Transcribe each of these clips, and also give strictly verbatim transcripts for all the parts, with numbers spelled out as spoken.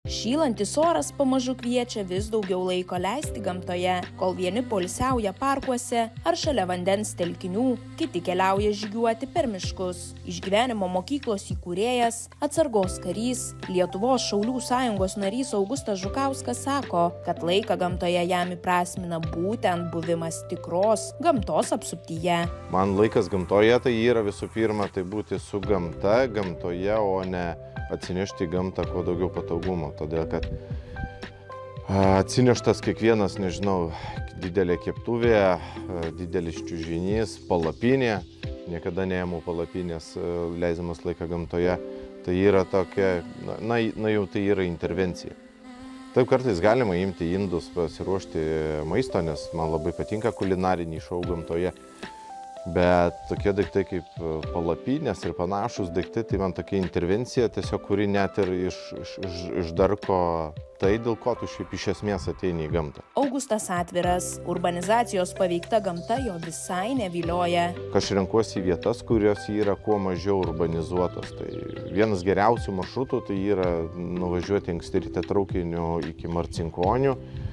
Šylantis oras pamažu kviečia vis daugiau laiko leisti gamtoje, kol vieni poilsiauja parkuose ar šalia vandens telkinių, kiti keliauja žygiuoti per miškus. Išgyvenimo mokyklos įkūrėjas, atsargos karys, Lietuvos Šaulių sąjungos narys Augustas Žukauskas sako, kad laiką gamtoje jam įprasmina būtent buvimas tikros gamtos apsuptyje. Man laikas gamtoje tai yra visų pirma, tai būti su gamta, gamtoje, o ne atsinešti į gamtą kuo daugiau patogumo. Todėl, kad atsineštas kiekvienas, nežinau, didelė keptuvė, didelis čiužinys, palapinė, niekada neėmų palapinės, leisdamas laiką gamtoje, tai yra tokia, na, na jau tai yra intervencija. Taip kartais galima imti indus, pasiruošti maisto, nes man labai patinka kulinariniai šou gamtoje. Bet tokie daiktai kaip palapinės ir panašus daiktai, tai man tokia intervencija, tiesiog kuri net ir iš, iš, išdarko tai, dėl ko tu šiaip iš esmės ateini į gamtą. Augustas atviras. Urbanizacijos paveikta gamta jo visai nevilioja. Aš renkuosi vietas, kurios yra kuo mažiau urbanizuotos. Tai vienas geriausių maršrutų tai yra nuvažiuoti anksti ryte traukiniu iki Marcinkonių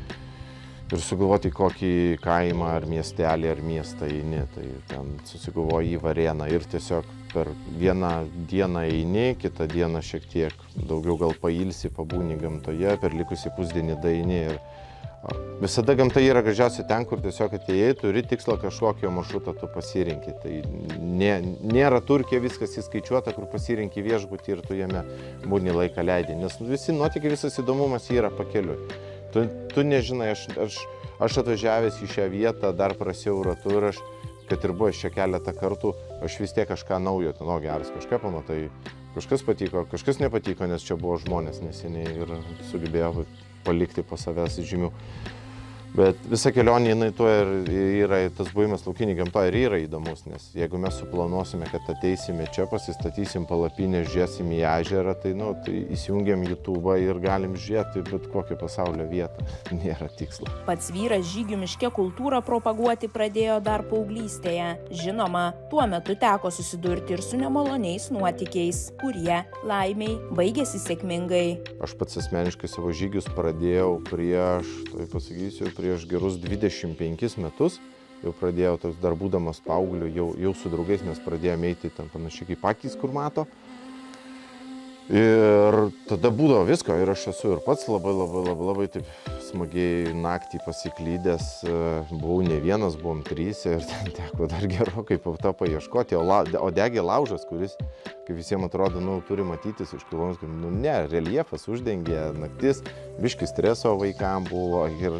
ir sugalvoti kokį kaimą ar miestelį ar miestą eini, tai ten susigalvoji į Varėną ir tiesiog per vieną dieną eini, kitą dieną šiek tiek daugiau gal pailsi, pabūni gamtoje, per likusį pusdienį daeini ir visada gamta yra gražiausia ten, kur tiesiog atėjai, turi tikslą kažkokio maršrutą tu pasirinki. Tai nė, nėra Turkija viskas įskaičiuota, kur pasirinki viešbutį ir tu jame būni laiką leidi, nes visi nuotykiai, visas įdomumas yra pakeliui. Tu, tu nežinai, aš, aš, aš atvažiavęs į šią vietą, dar prasiau ratu ir aš, kad ir buvo čia keletą kartų, aš vis tiek kažką naujo, ten, o geras, kažką pamatai, kažkas patiko, kažkas nepatiko, nes čia buvo žmonės neseniai ir sugebėjo palikti po savęs žymių. Bet visa kelionė, jinai tuo ir yra, tas buvimas laukinį gamtoje ir yra įdomus, nes jeigu mes suplanuosime, kad ateisime čia, pasistatysim palapinę, žiūrėsim į ežerą, tai, nu, tai įsijungiam YouTube'ą ir galim žiūrėti bet kokią pasaulio vietą. Nėra tikslo. Pats vyras žygių miške kultūrą propaguoti pradėjo dar paauglystėje. Žinoma, tuo metu teko susidurti ir su nemaloniais nuotykiais, kurie, laimiai, baigėsi sėkmingai. Aš pats asmeniškai savo žygius pradėjau prieš, tai pasakysiu, prieš gerus dvidešimt penkis metus, jau pradėjau, toks dar būdamas paaugliu, jau, jau su draugais mes pradėjome eiti ten panašiai kaip akys, kur mato. Ir tada būdavo visko ir aš esu ir pats labai, labai, labai, labai taip smagiai naktį pasiklydęs, buvau ne vienas, buvom trys ir ten teko dar gerokai po to paieškoti, o, la, o degė laužas, kuris, kaip visiems atrodo, nu, turi matytis iš kilometrų, nu ne, reljefas uždengė, naktis, biškis streso vaikam buvo ir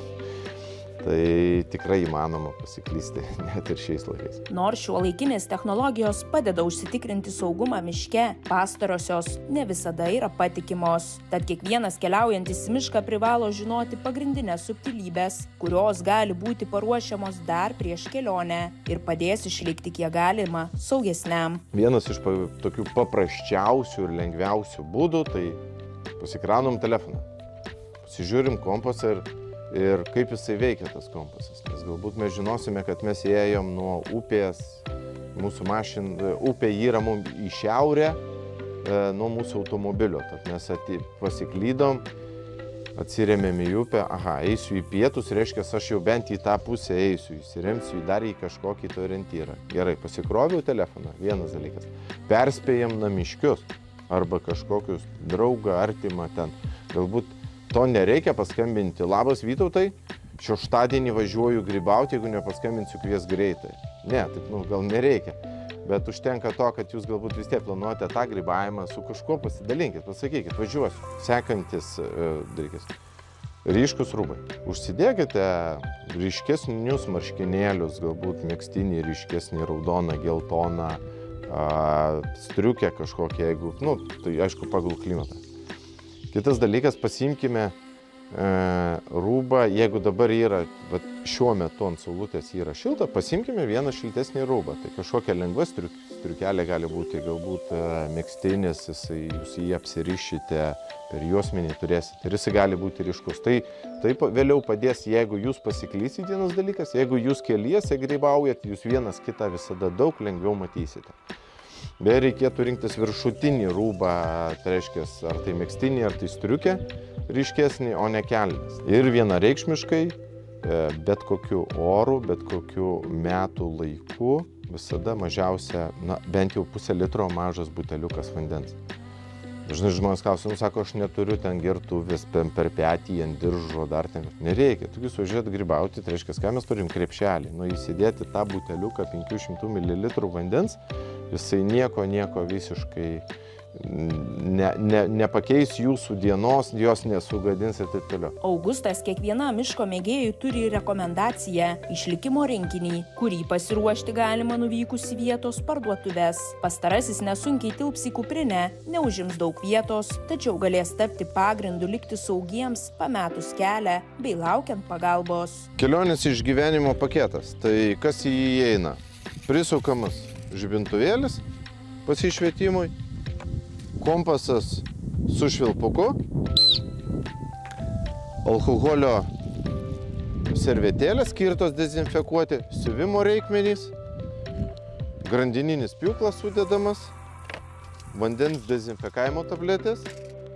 tai tikrai įmanoma pasiklysti net ir šiais laikais. Nors šiuolaikinės technologijos padeda užsitikrinti saugumą miške, pastarosios ne visada yra patikimos. Tad kiekvienas keliaujantis į mišką privalo žinoti pagrindinės subtilybės, kurios gali būti paruošiamos dar prieš kelionę ir padės išlikti kiek galima saugesniam. Vienas iš pa, tokių paprasčiausių ir lengviausių būdų, tai pasikraunam telefoną, pasižiūrim kompasą ir ir kaip jisai veikia tas kompasas, nes galbūt mes žinosime, kad mes ėjom nuo upės, mūsų mašina, upė yra mums į šiaurę e, nuo mūsų automobilio, tad mes ati, pasiklydom, atsirėmėm į upę, aha, eisiu į pietus, reiškia, aš jau bent į tą pusę eisiu, įsiremsiu į dar į kažkokį to orientyrą. Gerai, pasikroviau telefoną, vienas dalykas, perspėjam namiškius arba kažkokius draugą, artimą ten, galbūt to nereikia paskambinti. Labas Vytautai, šeštadienį važiuoju grybauti, jeigu nepaskambinsiu, kvies greitai. Ne, taip, nu, gal nereikia. Bet užtenka to, kad jūs galbūt vis tiek planuojate tą grybavimą, su kažkuo pasidalinkit, pasakykit, važiuosiu. Sekantis e, dalykas. Ryškus rūbai. Užsidėkite ryškesnius marškinėlius, galbūt megztinį ryškesnį, raudoną, geltoną, a, striukę kažkokią, jeigu, nu, tai aišku, pagal klimatą. Kitas dalykas, pasiimkime e, rūbą, jeigu dabar yra, vat, šiuo metu ant saulutės yra šilta, pasiimkime vieną šiltesnį rūbą. Tai kažkokia lengva striuk, striukelė gali būti, galbūt e, megztinis, jisai, jūs jį apsirišite, per juosmenį turėsite ir jisai gali būti ryškus. Tai, tai vėliau padės, jeigu jūs pasiklysit vienas dalykas, jeigu jūs keliese grybaujat, jūs vienas kitą visada daug lengviau matysite. Beje, reikėtų rinktis viršutinį rūbą, tai reiškia, ar tai megztinį, ar tai striukę ryškesnį, o ne kelnes. Ir vienareikšmiškai, bet kokiu oru, bet kokiu metų laiku, visada mažiausia, na, bent jau pusę litro mažas buteliukas vandens. Dažnai žmonės klausia, nu, sako, aš neturiu ten gertuvės per petį, ant diržo, dar ten. Nereikia, tu jūs važiuojat grybauti, tai reiškia, ką mes turim krepšelį. Nu, įsidėti tą buteliuką penkių šimtų mililitrų vandens, jisai nieko, nieko visiškai ne, ne, nepakeis jūsų dienos, jos nesugadins ir taip toliau. Augustas kiekvienam miško mėgėjui turi rekomendaciją, išlikimo rinkinį, kurį pasiruošti galima nuvykus į vietos parduotuves. Pastarasis nesunkiai tilps į kuprinę, neužims daug vietos, tačiau galės tapti pagrindu likti saugiems, pametus kelią bei laukiant pagalbos. Kelionės išgyvenimo paketas. Tai kas į jį įeina? Prisukamas žibintuvėlis pasišvietimui, kompasas su švilpuku, alkoholio servetėlės skirtos dezinfekuoti, siuvimo reikmenys, grandininis pjūklas sudedamas, vandens dezinfekavimo tabletės,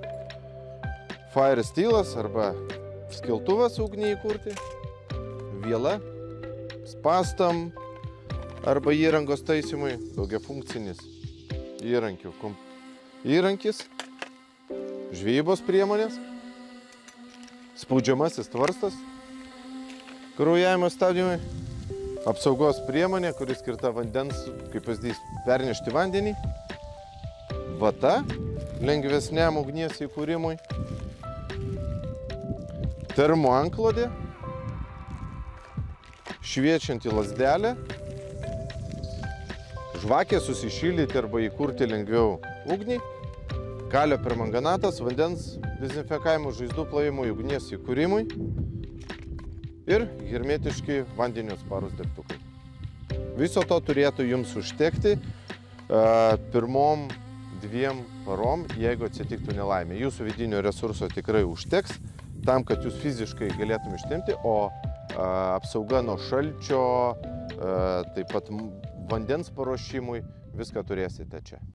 fire stylas arba skiltuvas ugniai įkurti, viela, spastam arba įrangos taisymui, daugiafunkcinis įrankių komp įrankis, žvejybos priemonės, spaudžiamasis tvarstas, kraujavimo stabdymui, apsaugos priemonė, kuri skirta vandens, kaip pavyzdys, pernešti vandenį, vata lengvesniam ugnies įkūrimui, termoantklodė, šviečianti lazdelė, žvakė susišildyti arba įkurti lengviau ugnį, kalio permanganatas, vandens dezinfekavimo, žaizdų plovimui, ugnies įkūrimui ir hermetiški vandeniu atsparūs degtukai. Viso to turėtų jums užtekti pirmom dviem parom, jeigu atsitiktų nelaimė. Jūsų vidinio resurso tikrai užteks tam, kad jūs fiziškai galėtum ištempti, o apsauga nuo šalčio, taip pat vandens paruošimui, viską turėsite čia.